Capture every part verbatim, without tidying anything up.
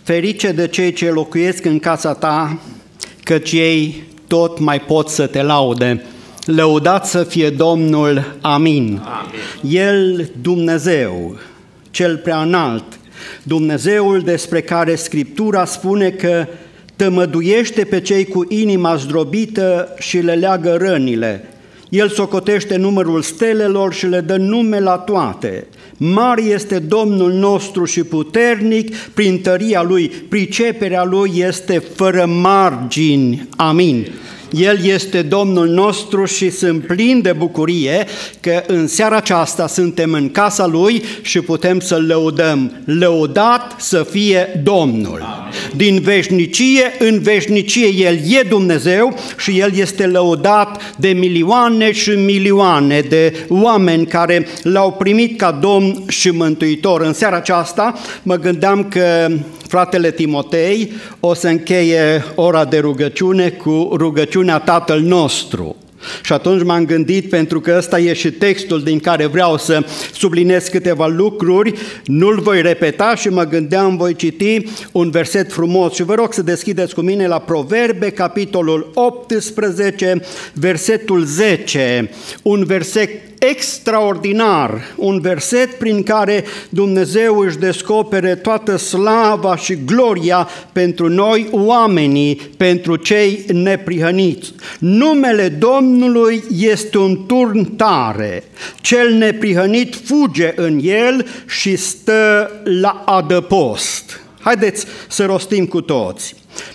Ferice de cei ce locuiesc în casa ta, căci ei tot mai pot să te laude. Lăudat să fie Domnul, amin. Amin. El, Dumnezeu, cel preaînalt, Dumnezeul despre care Scriptura spune că tămăduiește pe cei cu inima zdrobită și le leagă rănile. El socotește numărul stelelor și le dă nume la toate. Mare este Domnul nostru și puternic, prin tăria Lui, priceperea Lui este fără margini. Amin. El este Domnul nostru și sunt plin de bucurie că în seara aceasta suntem în casa Lui și putem să-L lăudăm. Lăudat să fie Domnul! Amin. Din veșnicie în veșnicie El e Dumnezeu și El este lăudat de milioane și milioane de oameni care L-au primit ca Domn și Mântuitor. În seara aceasta mă gândeam că fratele Timotei o să încheie ora de rugăciune cu rugăciunea Tatăl nostru. Și atunci m-am gândit, pentru că ăsta e și textul din care vreau să subliniez câteva lucruri, nu-l voi repeta și mă gândeam, voi citi un verset frumos și vă rog să deschideți cu mine la Proverbe, capitolul optsprezece, versetul zece, un verset extraordinar, un verset prin care Dumnezeu își descopere toată slava și gloria pentru noi oamenii, pentru cei neprihăniți. Numele Domnului este un turn tare, cel neprihănit fuge în el și stă la adăpost. Haideți să rostim cu toți.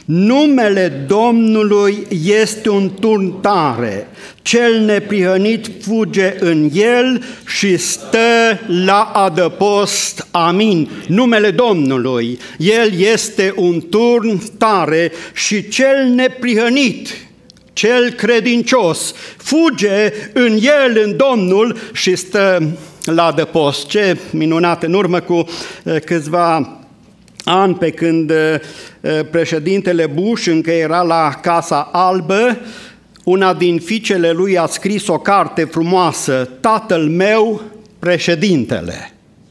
Numele Domnului este un turn tare, cel neprihănit fuge în el și stă la adăpost. Amin. Numele Domnului, El este un turn tare și cel neprihănit, cel credincios, fuge în el, în Domnul și stă la adăpost. Ce minunat! În urmă cu câțiva ani, pe când președintele Bush încă era la Casa Albă, una din fiicele lui a scris o carte frumoasă, Tatăl meu, președintele.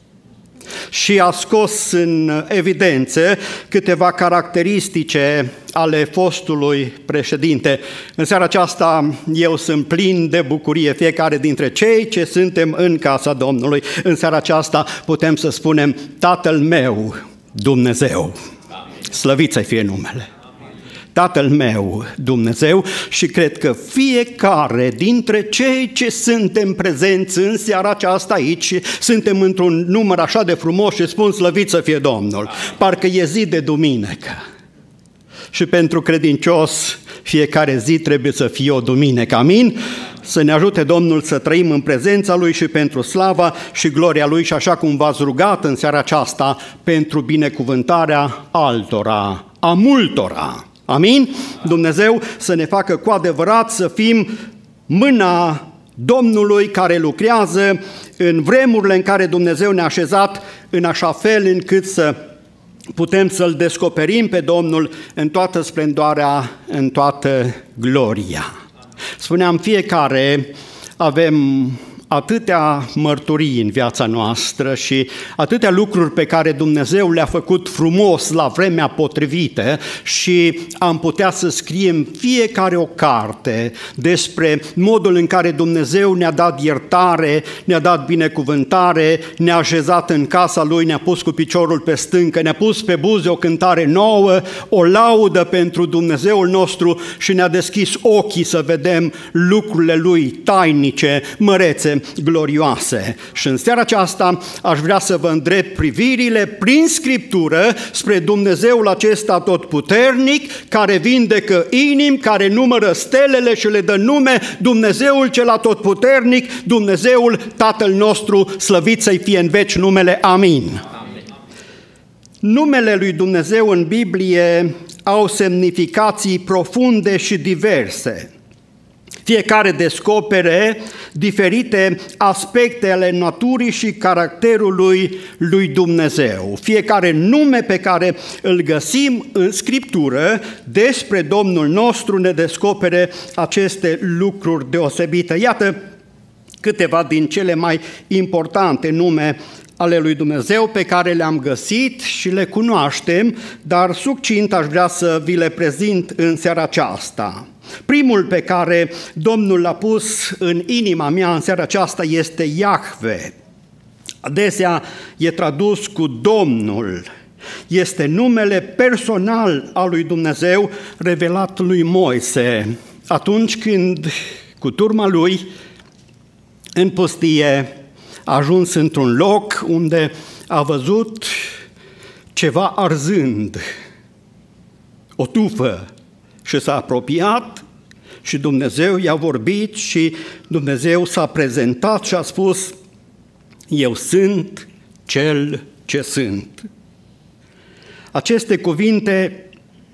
Și a scos în evidență câteva caracteristice ale fostului președinte. În seara aceasta eu sunt plin de bucurie, fiecare dintre cei ce suntem în casa Domnului. În seara aceasta putem să spunem, Tatăl meu, Dumnezeu, slăvit să fie numele. Tatăl meu, Dumnezeu, și cred că fiecare dintre cei ce suntem prezenți în seara aceasta aici, suntem într-un număr așa de frumos și spun slăvit să fie Domnul. Parcă e zi de duminică. Și pentru credincios, fiecare zi trebuie să fie o duminică. Amin? Să ne ajute Domnul să trăim în prezența Lui și pentru slava și gloria Lui și așa cum v-ați rugat în seara aceasta pentru binecuvântarea altora, a multora. Amin? Dumnezeu să ne facă cu adevărat să fim mâna Domnului care lucrează în vremurile în care Dumnezeu ne-a așezat în așa fel încât să putem să-L descoperim pe Domnul în toată splendoarea, în toată gloria. Spuneam, fiecare avem atâtea mărturii în viața noastră și atâtea lucruri pe care Dumnezeu le-a făcut frumos la vremea potrivită și am putea să scriem fiecare o carte despre modul în care Dumnezeu ne-a dat iertare, ne-a dat binecuvântare, ne-a așezat în casa Lui, ne-a pus cu piciorul pe stâncă, ne-a pus pe buze o cântare nouă, o laudă pentru Dumnezeul nostru și ne-a deschis ochii să vedem lucrurile Lui tainice, mărețe, glorioase. Și în seara aceasta aș vrea să vă îndrept privirile prin Scriptură spre Dumnezeul acesta atotputernic, care vindecă inimi, care numără stelele și le dă nume, Dumnezeul cel atotputernic, Dumnezeul Tatăl nostru, slăvit să-i fie în veci numele. Amin. Amin. Numele lui Dumnezeu în Biblie au semnificații profunde și diverse. Fiecare descopere diferite aspecte ale naturii și caracterului lui Dumnezeu. Fiecare nume pe care îl găsim în Scriptură despre Domnul nostru ne descopere aceste lucruri deosebite. Iată câteva din cele mai importante nume ale lui Dumnezeu pe care le-am găsit și le cunoaștem, dar succint aș vrea să vi le prezint în seara aceasta. Primul pe care Domnul l-a pus în inima mea în seara aceasta este Iahve. Adesea e tradus cu Domnul. Este numele personal al lui Dumnezeu revelat lui Moise atunci când cu turma lui în pustie a ajuns într-un loc unde a văzut ceva arzând, o tufă, și s-a apropiat și Dumnezeu i-a vorbit și Dumnezeu s-a prezentat și a spus: eu sunt cel ce sunt. Aceste cuvinte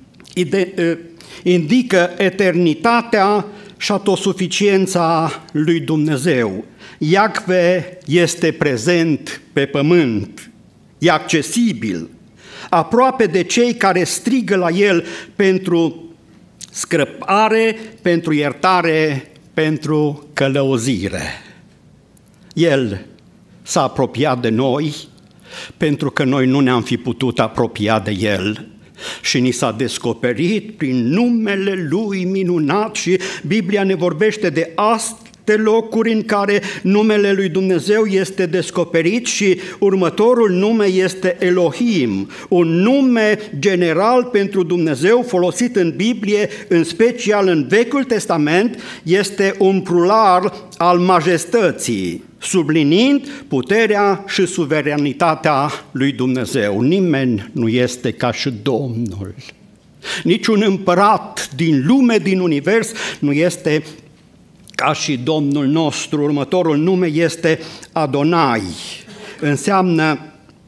indică eternitatea și autosuficiența lui Dumnezeu. Iahve este prezent pe pământ, e accesibil, aproape de cei care strigă la El pentru scrăpare, pentru iertare, pentru călăuzire. El s-a apropiat de noi pentru că noi nu ne-am fi putut apropia de El și ni s-a descoperit prin numele Lui minunat și Biblia ne vorbește de alte locuri în care numele lui Dumnezeu este descoperit și următorul nume este Elohim, un nume general pentru Dumnezeu folosit în Biblie, în special în Vechiul Testament, este un plural al majestății, subliniind puterea și suveranitatea lui Dumnezeu. Nimeni nu este ca și Domnul. Niciun împărat din lume, din univers, nu este ca și Domnul nostru. Următorul nume este Adonai. Înseamnă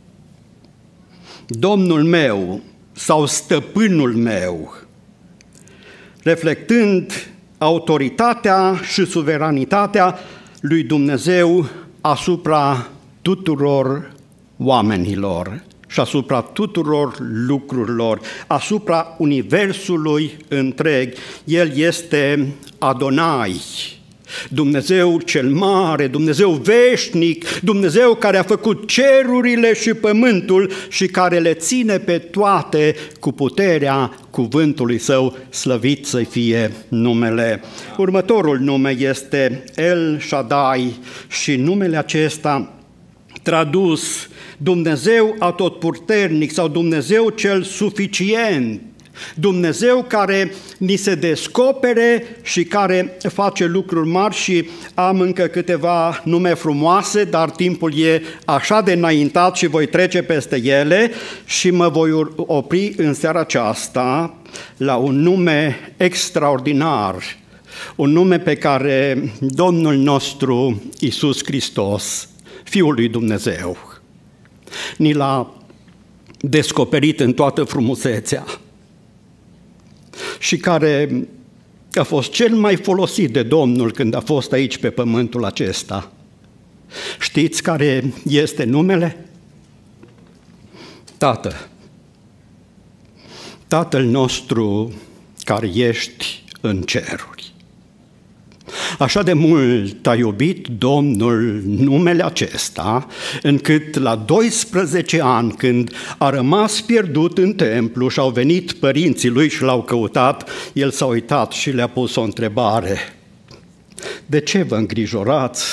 Domnul meu sau stăpânul meu, reflectând autoritatea și suveranitatea lui Dumnezeu asupra tuturor oamenilor și asupra tuturor lucrurilor, asupra universului întreg. El este Adonai, Dumnezeu cel mare, Dumnezeu veșnic, Dumnezeu care a făcut cerurile și pământul și care le ține pe toate cu puterea cuvântului Său, slăvit să fie numele. Următorul nume este El Shaddai și numele acesta tradus Dumnezeu atotputernic sau Dumnezeu cel suficient, Dumnezeu care ni se descopere și care face lucruri mari și am încă câteva nume frumoase, dar timpul e așa de înaintat și voi trece peste ele și mă voi opri în seara aceasta la un nume extraordinar, un nume pe care Domnul nostru Iisus Hristos, Fiul lui Dumnezeu, ni l-a descoperit în toată frumusețea și care a fost cel mai folosit de Domnul când a fost aici pe pământul acesta. Știți care este numele? Tată. Tatăl nostru care ești în ceruri. Așa de mult a iubit Domnul numele acesta, încât la doisprezece ani, când a rămas pierdut în templu și au venit părinții lui și l-au căutat, el s-a uitat și le-a pus o întrebare. De ce vă îngrijorați?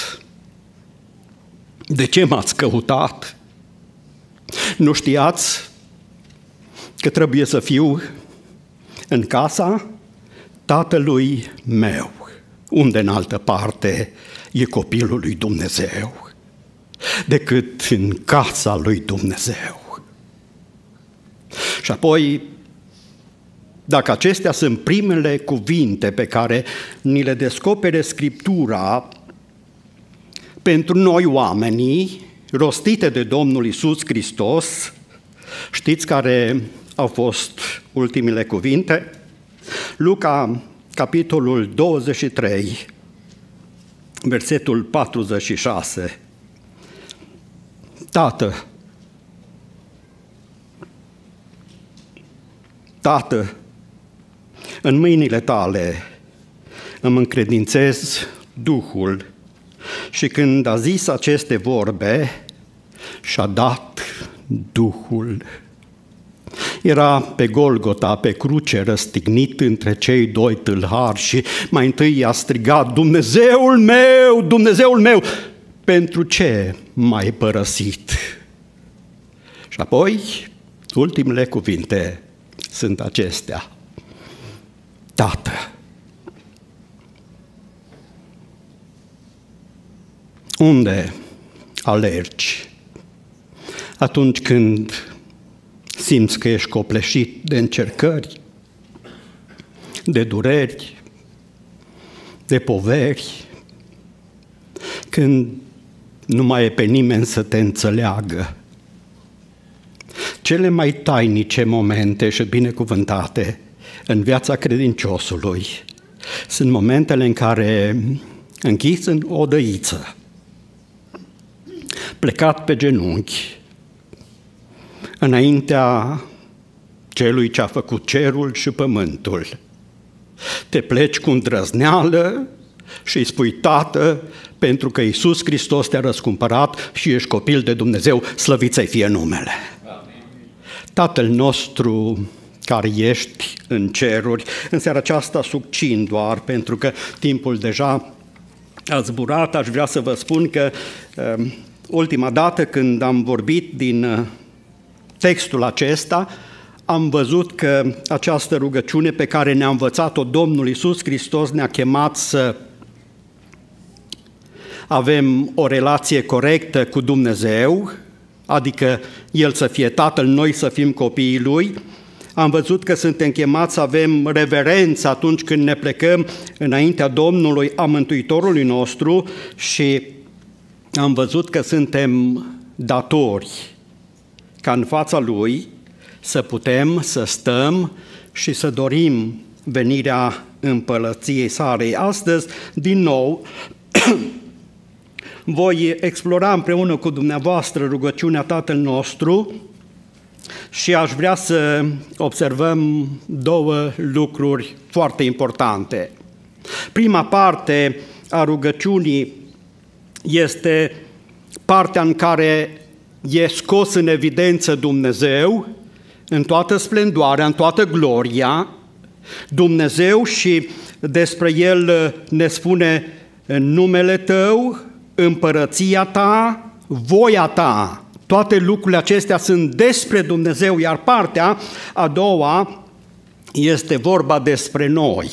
De ce m-ați căutat? Nu știați că trebuie să fiu în casa Tatălui meu? Unde în altă parte e copilul lui Dumnezeu decât în casa lui Dumnezeu? Și apoi, dacă acestea sunt primele cuvinte pe care ni le descopere Scriptura pentru noi oamenii, rostite de Domnul Iisus Hristos, știți care au fost ultimele cuvinte? Luca, capitolul douăzeci și trei, versetul patruzeci și șase. Tată, Tată, în mâinile tale îmi încredințez Duhul. Și când a zis aceste vorbe, și-a dat Duhul. Era pe Golgota, pe cruce, răstignit între cei doi tâlhari și mai întâi i-a strigat: Dumnezeul meu, Dumnezeul meu, pentru ce m-ai părăsit? Și apoi, ultimele cuvinte sunt acestea: Tată, unde alergi atunci când simți că ești copleșit de încercări, de dureri, de poveri, când nu mai e pe nimeni să te înțeleagă? Cele mai tainice momente și binecuvântate în viața credinciosului sunt momentele în care, închis în odăiță, plecat pe genunchi, înaintea celui ce a făcut cerul și pământul, te pleci cu îndrăzneală și îi spui: Tată, pentru că Iisus Hristos te-a răscumpărat și ești copil de Dumnezeu, slăvit să-i fie numele. Amin. Tatăl nostru care ești în ceruri, în seara aceasta succint doar, pentru că timpul deja a zburat, aș vrea să vă spun că uh, ultima dată când am vorbit din uh, textul acesta, am văzut că această rugăciune pe care ne-a învățat-o Domnul Iisus Hristos ne-a chemat să avem o relație corectă cu Dumnezeu, adică El să fie Tatăl, noi să fim copiii Lui. Am văzut că suntem chemați să avem reverență atunci când ne plecăm înaintea Domnului, a Mântuitorului nostru, și am văzut că suntem datori ca în fața Lui să putem să stăm și să dorim venirea împărăției sale. Astăzi, din nou, voi explora împreună cu dumneavoastră rugăciunea Tatăl nostru și aș vrea să observăm două lucruri foarte importante. Prima parte a rugăciunii este partea în care e scos în evidență Dumnezeu în toată splendoarea, în toată gloria, Dumnezeu, și despre El ne spune: în numele Tău, împărăția Ta, voia Ta. Toate lucrurile acestea sunt despre Dumnezeu, iar partea a doua este vorba despre noi.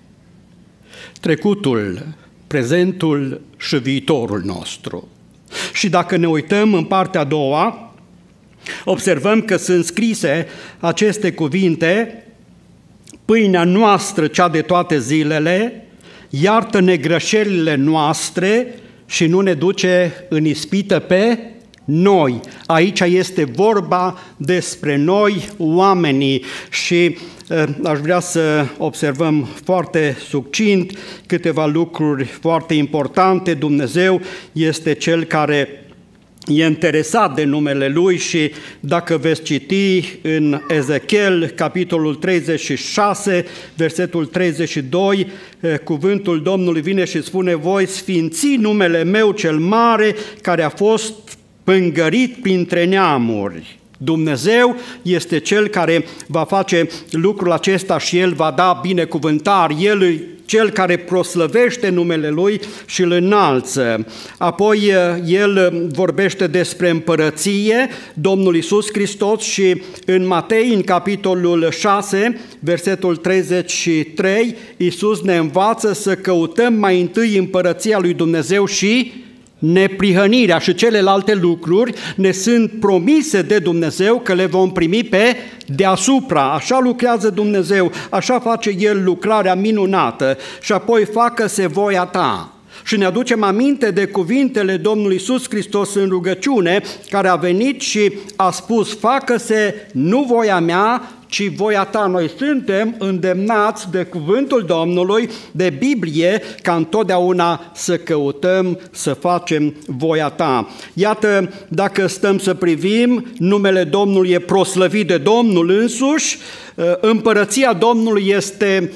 Trecutul, prezentul și viitorul nostru. Și dacă ne uităm în partea a doua, observăm că sunt scrise aceste cuvinte: pâinea noastră, cea de toate zilele, iartă-ne greșelile noastre și nu ne duce în ispită pe noi. Aici este vorba despre noi, oamenii, și uh, aș vrea să observăm foarte succint câteva lucruri foarte importante. Dumnezeu este Cel care e interesat de numele Lui și dacă veți citi în Ezechiel, capitolul treizeci și șase, versetul treizeci și doi, cuvântul Domnului vine și spune: voi sfinți numele meu cel mare, care a fost pângărit printre neamuri. Dumnezeu este Cel care va face lucrul acesta și El va da binecuvântare. El e Cel care proslăvește numele Lui și îl înalță. Apoi El vorbește despre împărăție, Domnul Iisus Hristos, și în Matei, în capitolul șase, versetul treizeci și trei, Iisus ne învață să căutăm mai întâi împărăția lui Dumnezeu și neprihănirea, și celelalte lucruri ne sunt promise de Dumnezeu că le vom primi pe deasupra. Așa lucrează Dumnezeu, așa face El lucrarea minunată. Și apoi: facă-se voia ta. Și ne aducem aminte de cuvintele Domnului Iisus Hristos în rugăciune, care a venit și a spus: facă-se nu voia mea, ci voia ta. Noi suntem îndemnați de cuvântul Domnului, de Biblie, ca întotdeauna să căutăm să facem voia ta. Iată, dacă stăm să privim, numele Domnului e proslăvit de Domnul însuși, împărăția Domnului este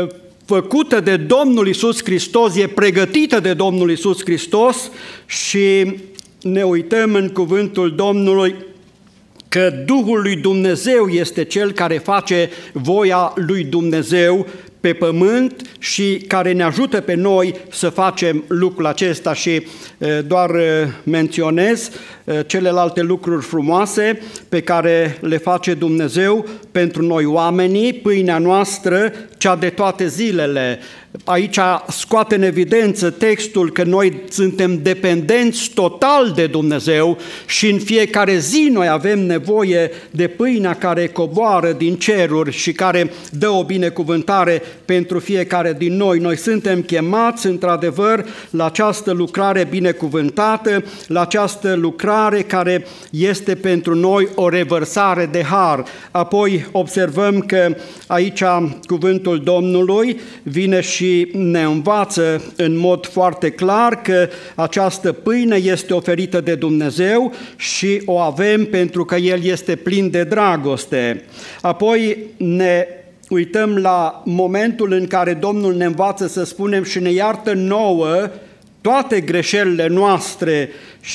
făcută de Domnul Iisus Hristos, e pregătită de Domnul Iisus Hristos, și ne uităm în cuvântul Domnului că Duhul lui Dumnezeu este Cel care face voia lui Dumnezeu pe pământ și care ne ajută pe noi să facem lucrul acesta și doar menționez celelalte lucruri frumoase pe care le face Dumnezeu pentru noi oamenii, pâinea noastră, cea de toate zilele. Aici scoate în evidență textul că noi suntem dependenți total de Dumnezeu și în fiecare zi noi avem nevoie de pâinea care coboară din ceruri și care dă o binecuvântare pentru fiecare din noi. Noi suntem chemați într-adevăr la această lucrare binecuvântată, la această lucrare care este pentru noi o revărsare de har. Apoi observăm că aici cuvântul Domnului vine și ne învață în mod foarte clar că această pâine este oferită de Dumnezeu și o avem pentru că El este plin de dragoste. Apoi ne uităm la momentul în care Domnul ne învață să spunem și ne iartă nouă toate greșelile noastre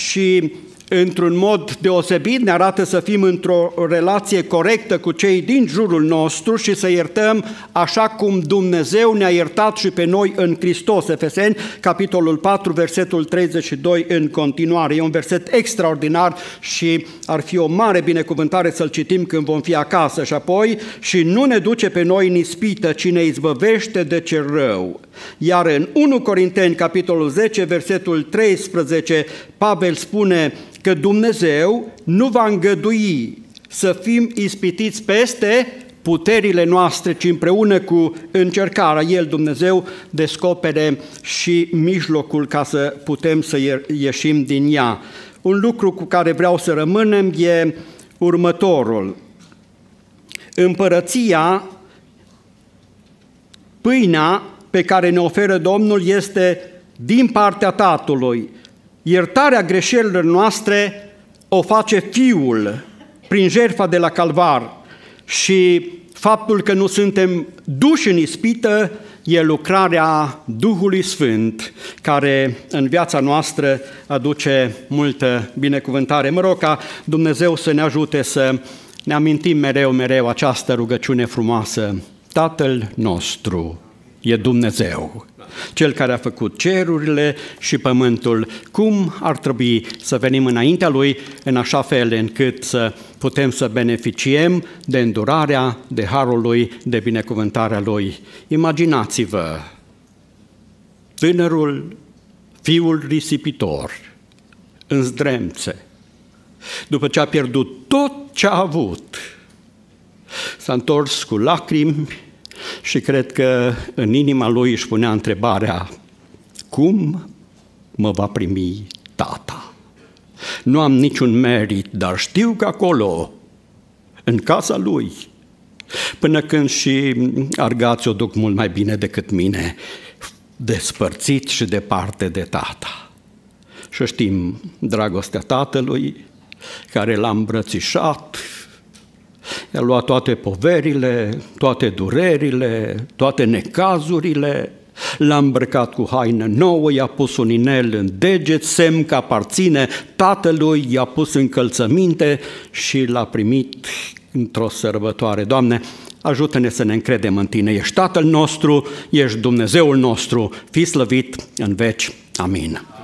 și într-un mod deosebit ne arată să fim într-o relație corectă cu cei din jurul nostru și să iertăm așa cum Dumnezeu ne-a iertat și pe noi în Hristos. Efeseni, capitolul patru, versetul treizeci și doi în continuare. E un verset extraordinar și ar fi o mare binecuvântare să-l citim când vom fi acasă. Și apoi, și nu ne duce pe noi în ispită, ci ne izbăvește de cel rău. Iar în întâi Corinteni, capitolul zece, versetul treisprezece, Pavel spune că Dumnezeu nu va îngădui să fim ispitiți peste puterile noastre, ci împreună cu încercarea, El, Dumnezeu, descopere și mijlocul ca să putem să ieșim din ea. Un lucru cu care vreau să rămânem e următorul. Împărăția, pâinea pe care ne oferă Domnul este din partea Tatălui. Iertarea greșelilor noastre o face Fiul prin jertfa de la Calvar și faptul că nu suntem duși în ispită e lucrarea Duhului Sfânt care în viața noastră aduce multă binecuvântare. Mă rog ca Dumnezeu să ne ajute să ne amintim mereu, mereu această rugăciune frumoasă. Tatăl nostru e Dumnezeu, Cel care a făcut cerurile și pământul. Cum ar trebui să venim înaintea Lui în așa fel încât să putem să beneficiem de îndurarea, de harul Lui, de binecuvântarea Lui? Imaginați-vă tânărul, fiul risipitor, în zdremțe, după ce a pierdut tot ce a avut, s-a întors cu lacrimi și cred că în inima lui își punea întrebarea: cum mă va primi tata? Nu am niciun merit, dar știu că acolo, în casa lui, până când și argați o duc mult mai bine decât mine, despărțit și departe de tata. Și știm dragostea tatălui care l-a îmbrățișat, i-a luat toate poverile, toate durerile, toate necazurile, l-a îmbrăcat cu haină nouă, i-a pus un inel în deget, semn că aparține tatălui, i-a pus încălțăminte și l-a primit într-o sărbătoare. Doamne, ajută-ne să ne încredem în Tine. Ești Tatăl nostru, ești Dumnezeul nostru, fii slăvit în veci. Amin.